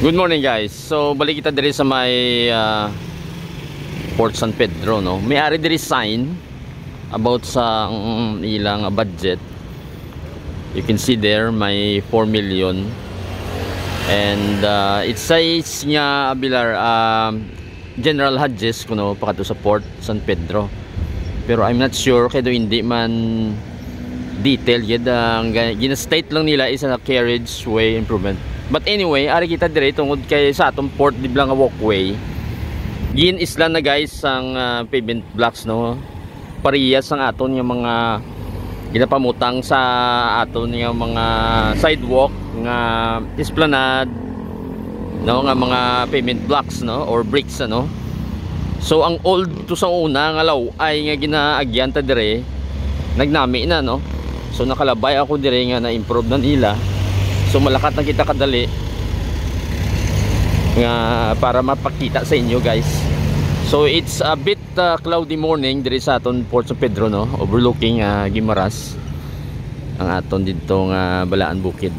Good morning guys. So balik kita diri sa may Port San Pedro, no. May ari diri sign about sa ilang budget. You can see there may 4 million. And it says nga bilar General Hajjes kuno pakato sa Port San Pedro. Pero I'm not sure kaya hindi man detail yun. Gina-state lang nila is a carriageway improvement. But anyway, ari kita dire tungod kay sa atong port di blang walkway. Gin isla na guys ang pavement blocks, no. Parehas ang aton yung mga ginapamutang sa aton yung mga sidewalk nga esplanade, no, nga mga pavement blocks, no, or bricks, ano. So ang old to sa una nga law ay nga ginaagyan ta dire nagnami na, no. So nakalabay ako dire nga na improve na nila. So malakat na kita kadali nga para mapakita sa inyo guys. So it's a bit cloudy morning diri sa aton Port San Pedro, no, overlooking Guimaras ang aton dito nga Balaan Bukid.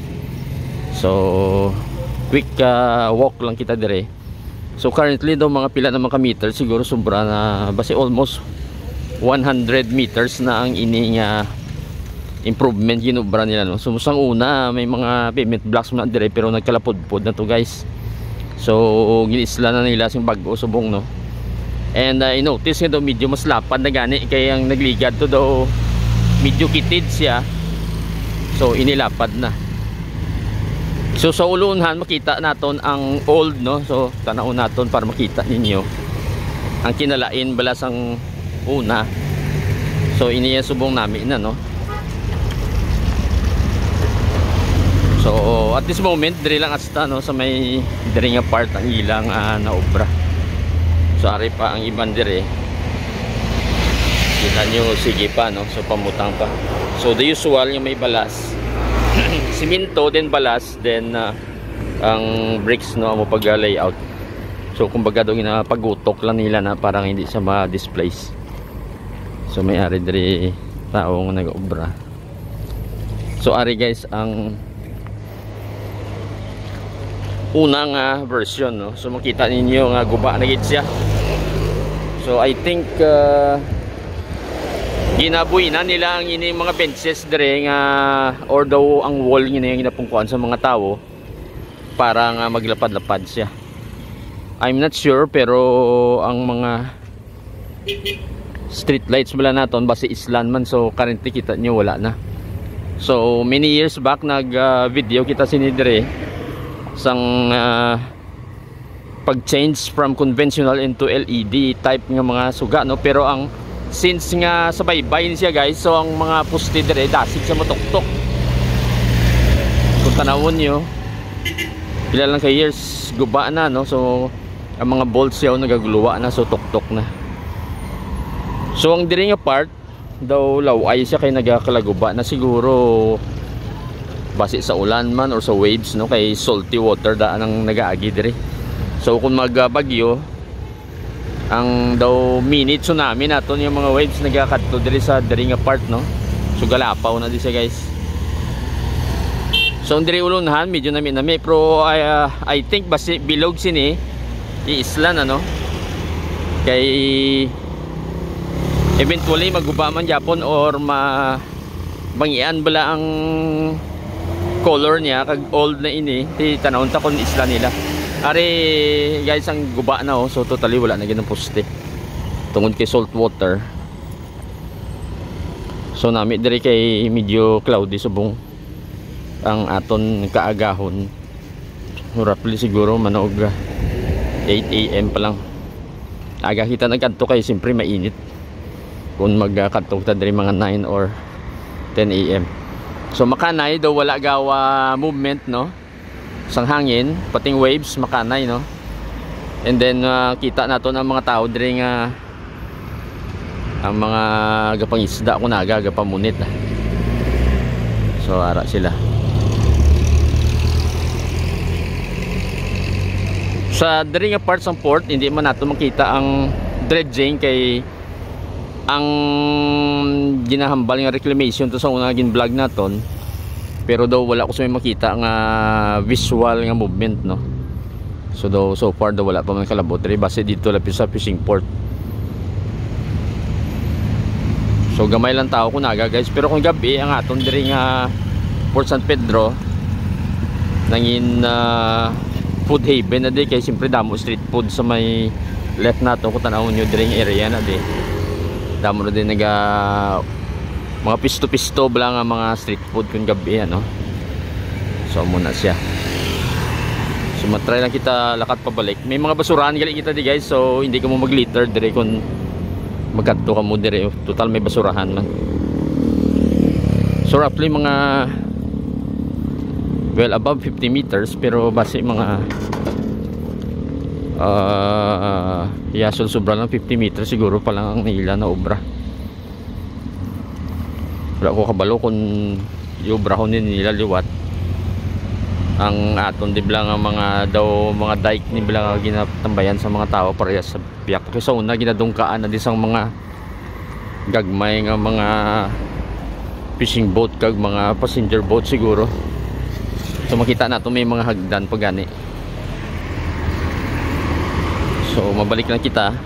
So quick walk lang kita dire. So currently daw mga pila na mga meter, siguro sobra na basi almost 100 meters na ang ini nga improvement ginubra nila, no. So musang una may mga pavement blocks na dire pero nagkalapod-pod na to guys. So ginisla na nila sing bag-o subong, no. And I notice nga daw medyo mas lapad na gani kay ang nagligad to daw medyo kitid siya. So inilapad na. So sa ulunhan makita naton ang old, no. So tanaw naton para makita ninyo ang kinalain balas ang una. So iniya subong nami na, no. So at this moment diri lang asta, no, sa may diri nga part ang ilang na obra. So ari pa ang iban dire. Kita nyo sige pa, no. So pamutang pa. So the usual yung may balas. Simento then balas then ang bricks, no, mo pag layout. So kumbaga daw ginapagutok lang nila na parang hindi siya ma-displace. So may ari dire taong nag-obra. So ari guys ang unang version, no. So makita ninyo nga guba na gid siya. So I think ginabuhi na nila ang ini mga benches dire nga or daw ang wall ngini yung ginapungkuan sa mga tao para nga maglapad-lapad siya. I'm not sure pero ang mga street lights wala naton base islan man, so currently kita nyo wala na. So many years back nag video kita sinidire sang pag-change from conventional into LED type nga mga suga, no. Pero ang since nga sa baybay siya guys, so ang mga poste dire dasig sa matuktok. Kung tanawon nyo pila lang kay years guba na, no. So ang mga bolts yaw nagaguluwa na, so tuktok na. So ang dire nga part daw laway siya kay nagakalaguba na siguro base sa ulan man or sa waves, no, kay salty water daan ang nagaagi dire. So kung magbagyo ang daw mini tsunami naton yung mga waves nagakadto dire sa dire nga part, no. So galapaw na di siya guys. So dire ulunhan medyo nami pero I think base bilog sini iislan, ano, kay eventually maguba man Japon or bangian bala ang color niya kag old na ini ti tanawon ta kon isla nila. Ari guys ang guba na, oh. So totally wala na ginang poste tungod kay salt water. So nami diri kay medyo cloudy subong ang aton kaagahon. Roughly siguro manog 8 AM pa lang. Aga kita nagkadto kay siyempre mainit kung magkadto ta diri mga 9 or 10 AM. So makanay daw wala gawa movement, no, sang hangin pating waves makanay, no. And then kita nato ang mga tao dire nga ang mga gapangisda ko naga gapamunit. So ara sila sa dire nga parts ng port. Hindi man nato makita ang dredging kay ang ginahambal nga reclamation to sa una gin vlog naton, pero daw wala ko sa may makita nga visual nga movement, no. So far daw wala pa man kalabot diri base dito lapit sa fishing port. So gamay lang tao ko naga guys, pero kung gabi ang aton diri nga Port San Pedro nangin food haven na di kay siyempre damo street food sa may left nato kung tanawon nyo diri nga area na di. Damo na din naga mga pisto-pisto bala nga mga street food kung gabi ano. So muna siya. So matry lang kita lakad pabalik. May mga basurahan gali kita di guys, so hindi ka mo mag-litter dire kung magkadto ka mo dire. Total may basurahan man. So roughly mga well above 50 meters, pero base mga so sobra lang 50 meters siguro pa lang ang nila na obra. Wala ko kabalo kung iobra ko nila liwat ang aton di bilang mga daw mga dike ni bilang ginatambayan sa mga tao parehas sa piyak. Kasi sa una ginadungkaan na disang mga gagmay nga mga fishing boat kag mga passenger boat siguro. So makita nato may mga hagdan pa gani. So mabalik lang kita.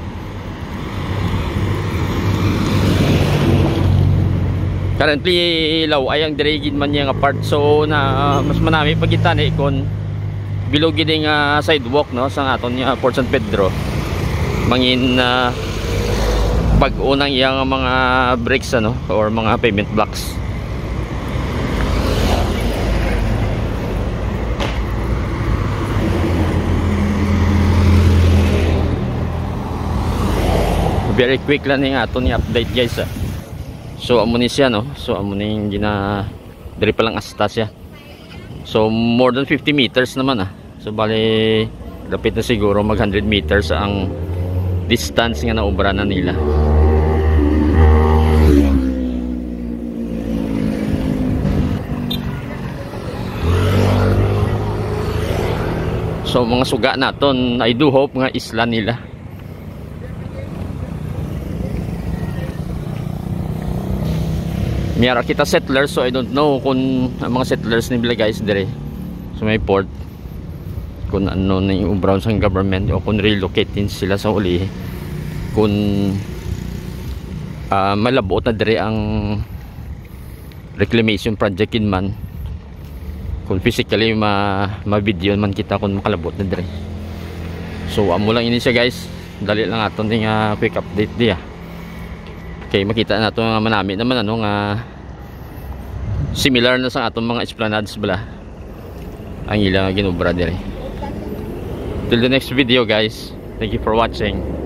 Currently ilaw ay ang dirigid man niya nga part, so na mas manami pagkita ni kon bilog gid nga sidewalk no sa aton nga Port San Pedro. Mangin bag-o nang iyang mga bricks ano or mga pavement blocks. Very quick lang yung aton yung update guys ah. So amo ni siya no. So amo ni gina diri pa lang asta siya. So more than 50 meters naman ah. So bali lapit na siguro mag 100 meters ang distance nga naobra na nila. So mga suga naton I do hope nga isla nila. Miyara kita settlers, so I don't know kung mga settlers nila guys dire so may port kung ano na yung brown sa government o kung relocate din sila sa uli kung malabo na dire ang reclamation project in man kung physically ma-video man kita kung makalabot na dire. So amo lang ini siya guys, dali lang aton ding quick update diya. Okay, makita na ito nga manami naman ano nga similar na sa atong mga esplanades bala ang ilang ginubra dire. Till the next video guys, thank you for watching.